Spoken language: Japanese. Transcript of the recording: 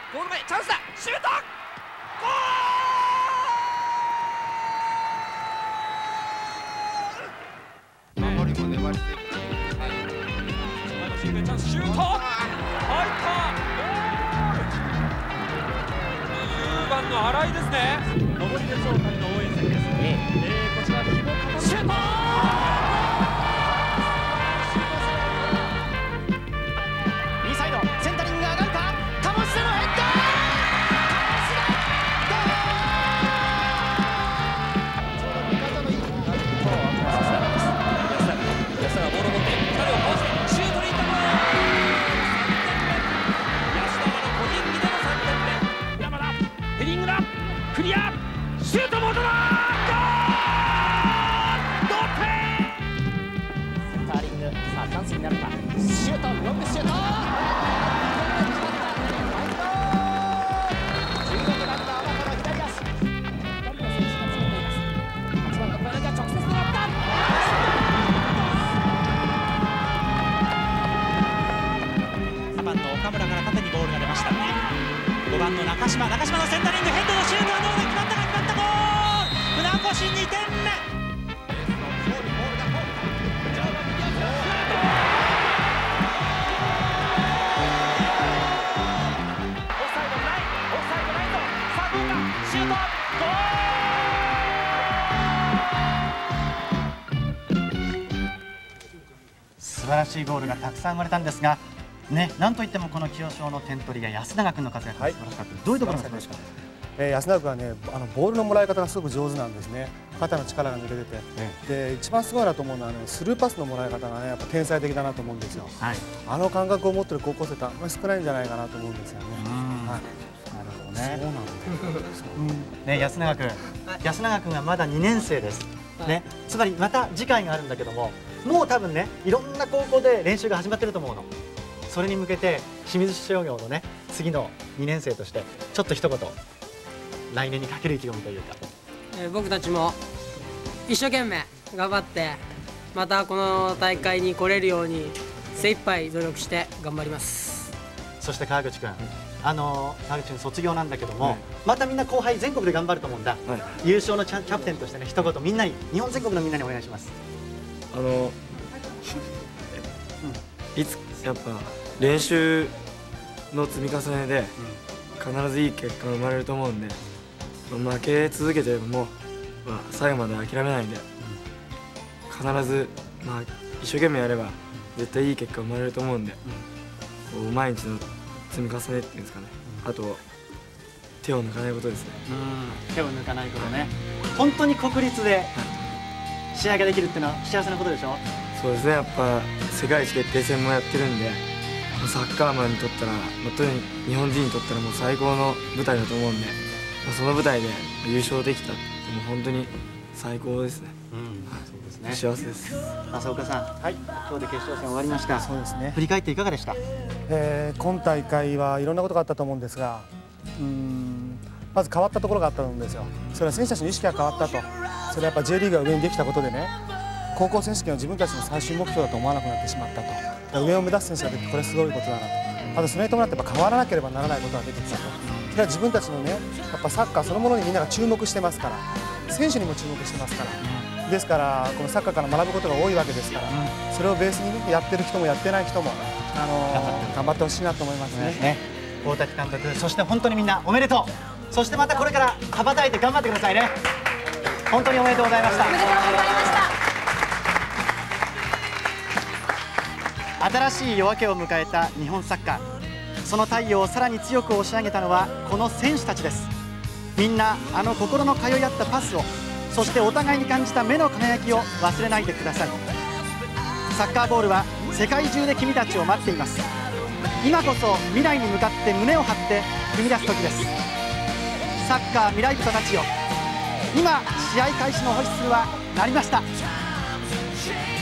ゴール前チャンスだ、シュート、ゴール。守りも粘り強くなって、はい、前のシーンでチャンス、シュート入った。10番の新井ですね。 上り列オオカミの応援席です。こちら日も傾くシュート。右サイドセンタリングが上がるか。鴨志田のヘッド。ちょうど味方のいいパワーをアップさせたんです。 安田がボールを持って2人をかわしてシュートに行った。安田の個人技での3点目。 山田ヘディングだ。クリア。シュートもどだ。同点。センターリング、さあチャンスになるか。シュート、ロングシュート。16番の天野左足。2人の選手が詰めています。8番の小柳が直接狙った。 3番の岡村から縦にボールが出ました。5番の中島のセンタリングヘッドのシュートはどうだ。決まったか、決まった。ゴール。船越2点目。素晴らしいゴールがたくさん生まれたんですが、ね、なんといってもこの清少の点取りが安永君の活躍が素晴らしかった。どういうところが素晴らしかったですか。 安永君はね、ボールのもらい方がすごく上手なんですね。肩の力が抜けてて、で一番すごいなと思うのは、スルーパスのもらい方がね、やっぱ天才的だなと思うんですよ。はい、あの感覚を持ってる高校生ってあんまり少ないんじゃないかなと思うんですよね。 なるほどね。 そうなんだ。ね、安永君がまだ2年生です。ね、つまりまた次回があるんだけども、もう多分ね、いろんな高校で練習が始まってると思うの。それに向けて清水商業のね、次の2年生としてちょっと一言来年にかける意気込みというか。 僕たちも一生懸命頑張って、またこの大会に来れるように精一杯努力して頑張ります。 そして川口君、川口君卒業なんだけども、またみんな後輩全国で頑張ると思うんだ。優勝のキャプテンとしてね、一言みんなに、日本全国のみんなにお願いします。 いつやっぱ練習の積み重ねで必ずいい結果が生まれると思うんで、負け続けても、最後まで諦めないで、必ず、一生懸命やれば絶対いい結果が生まれると思うんで、こう毎日の積み重ねっていうんですかね、あと手を抜かないことですね。 手を抜かないことね。本当に国立で試合ができるっていうのは幸せなことでしょ。 そうですね、やっぱ世界一決定戦もやってるんで、サッカーマンにとったら、特に日本人にとったらもう最高の舞台だと思うんで、その舞台で優勝できたってもう本当に最高ですね。幸せです。 浅岡さん、今日で決勝戦終わりました。 そうですね。 振り返っていかがでした。 今大会はいろんなことがあったと思うんですが、まず変わったところがあったと思うんですよ。それは選手たちの意識が変わったと。それはやっぱ J リーグが上にできたことでね、高校選手権を自分たちの最終目標だと思わなくなってしまったと。上を目指す選手が出て、これすごいことだなと。あとそれに伴ってやっぱ変わらなければならないことが出てきたと。それは自分たちのね、やっぱサッカーそのものにみんなが注目してますから、選手にも注目してますから、ですからこのサッカーから学ぶことが多いわけですから、それをベースに、ね、やってる人もやってない人も頑張ってほしいなと思いますね。 大滝監督、そして本当にみんなおめでとう。そしてまたこれから羽ばたいて頑張ってくださいね。本当におめでとうございました。 おめでとうございました。 新しい夜明けを迎えた日本サッカー、その太陽をさらに強く押し上げたのはこの選手たちです。みんな心の通い合ったパスを、そしてお互いに感じた目の輝きを忘れないでください。サッカーボールは世界中で君たちを待っています。今こそ未来に向かって胸を張って踏み出す時です。サッカー未来人たちよ、今試合開始のホイッスルは鳴りました。